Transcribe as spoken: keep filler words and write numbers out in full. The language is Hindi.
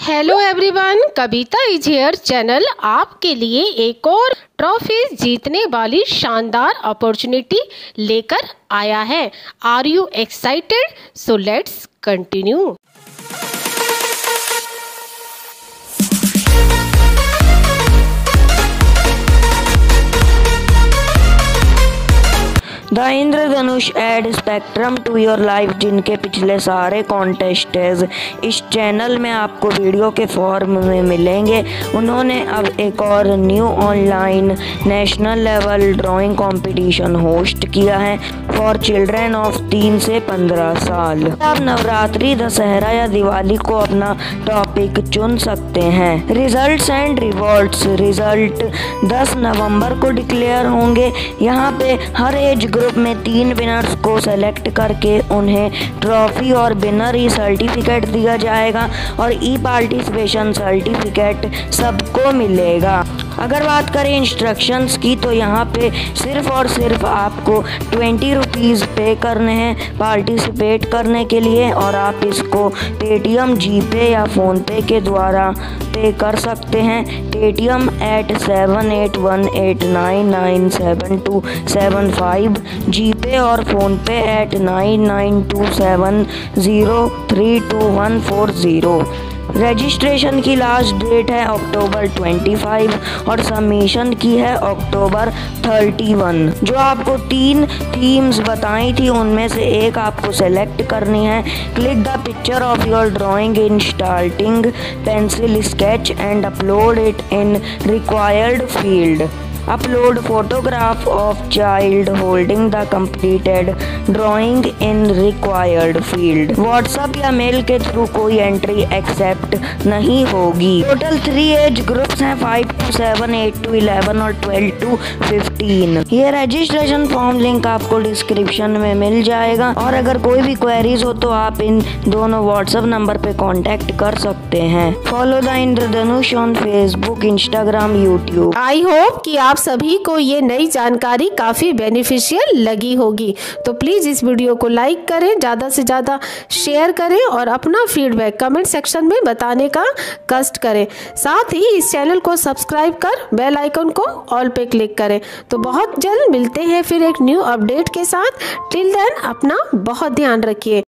Hello everyone, Kavita is here channel आपके लिए एक और ट्रॉफी जीतने वाली शानदार अपॉर्चुनिटी लेकर आया है। Are you excited? So let's continue. The Indradhanush add spectrum to your life, जिनके पिछले सारे कॉन्टेस्टेंट्स इस चैनल में आपको वीडियो के फॉर्म में मिलेंगे, उन्होंने अब एक और new online national level drawing competition host किया है फॉर चिल्ड्रेन ऑफ तीन से पंद्रह साल। आप नवरात्रि, दशहरा या दिवाली को अपना टॉपिक चुन सकते हैं। Results and rewards. रिजल्ट दस नवंबर को डिक्लेयर होंगे। यहाँ पे हर एज ग्रुप में तीन विनर्स को सेलेक्ट करके उन्हें ट्रॉफी और विनर ई सर्टिफिकेट दिया जाएगा और ई पार्टिसिपेशन सर्टिफिकेट सबको मिलेगा। अगर बात करें इंस्ट्रक्शंस की, तो यहाँ पे सिर्फ और सिर्फ आपको ट्वेंटी रुपीज़ पे करने हैं पार्टिसिपेट करने के लिए, और आप इसको पेटीएम, जीपे या फ़ोनपे के द्वारा पे कर सकते हैं। Paytm eight seven eight one eight nine nine seven two seven five, GPay और PhonePe eight nine nine two seven zero three two one four zero. Registration की लास्ट डेट है अक्टूबर पच्चीस और सबमिशन की है अक्टूबर इकतीस। जो आपको तीन थीम्स बताई थी उनमें से एक आपको सेलेक्ट करनी है। Click the picture of your drawing in starting pencil sketch and upload it in required field. Upload photograph of child holding the completed drawing in required field. WhatsApp या मेल के थ्रू कोई एंट्री एक्सेप्ट नहीं होगी। टोटल थ्री एज ग्रुप्स हैं, five to seven, eight to eleven और ट्वेल्व टू फिफ्टीन। ये रजिस्ट्रेशन फॉर्म लिंक आपको डिस्क्रिप्शन में मिल जाएगा, और अगर कोई भी क्वेरीज हो तो आप इन दोनों व्हाट्सएप नंबर पे कांटेक्ट कर सकते हैं। Follow the Indradhanush on Facebook, Instagram, YouTube. I hope कि आप सभी को ये नई जानकारी काफ़ी बेनिफिशियल लगी होगी। तो प्लीज़ इस वीडियो को लाइक करें, ज़्यादा से ज़्यादा शेयर करें और अपना फीडबैक कमेंट सेक्शन में बताने का कष्ट करें। साथ ही इस चैनल को सब्सक्राइब कर बेल आइकन को ऑल पे क्लिक करें। तो बहुत जल्द मिलते हैं फिर एक न्यू अपडेट के साथ। टिल देन अपना बहुत ध्यान रखिए।